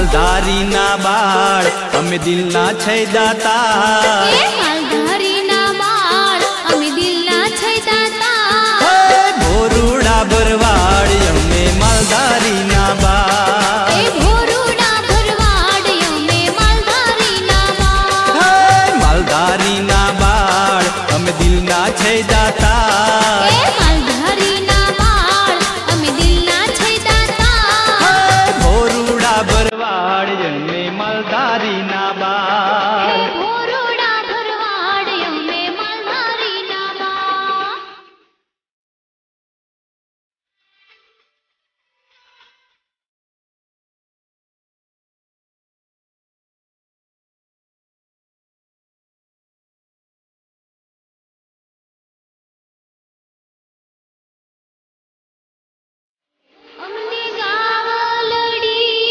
मालधारी ना बाळ अमे दिल ना छै दाता। मालधारी ना बाळ अमे दिल ना छै दाता। भोरुडा भरवाड अमे मालधारी ना बाळ। भोरुडा भरवाड अमे मालधारी ना बाळ। मालधारी ना बाळ अमे दिल ना छै दाता। मालधारी ना बाळ अमे दिल ना छै दाता। भोरुडा भरवाड अमे मालधारी ना बाळ। भोरुडा भरवाड अमे मालधारी ना बाळ। अमने गावलडी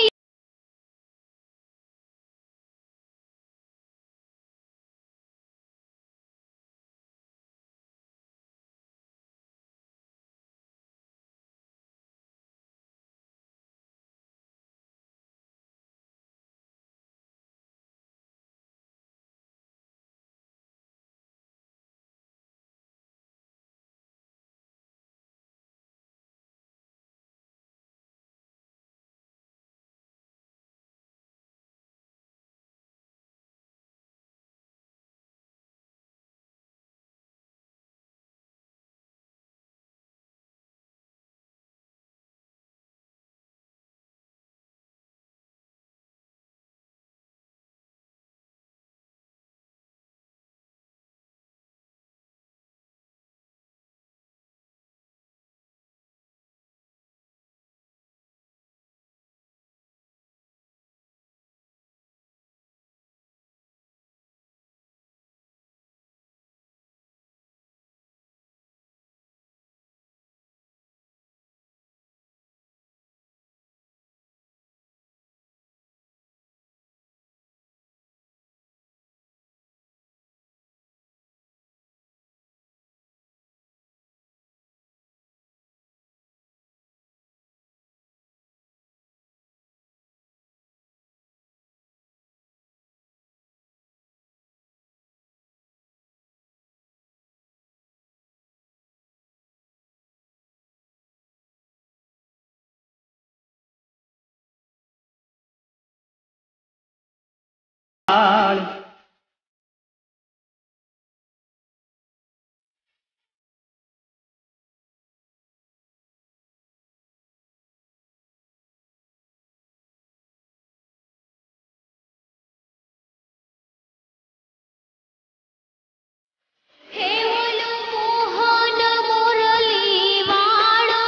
हे ओलो मोहन मुरली वाळो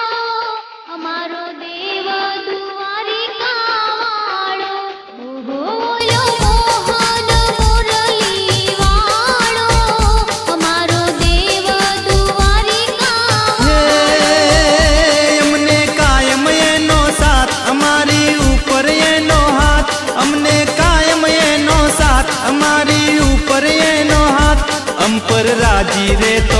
अमारो देव द्वारिका वाळो। ओलो मोहन मुरली वाळो अमारो देव द्वारिका वाळो। अमने कायम एनो साथ अमारी ऊपर एनो हाथ। अमने कायम एनो साथ अमारी ऊपर एनो हाथ। हम पर राजी रे तो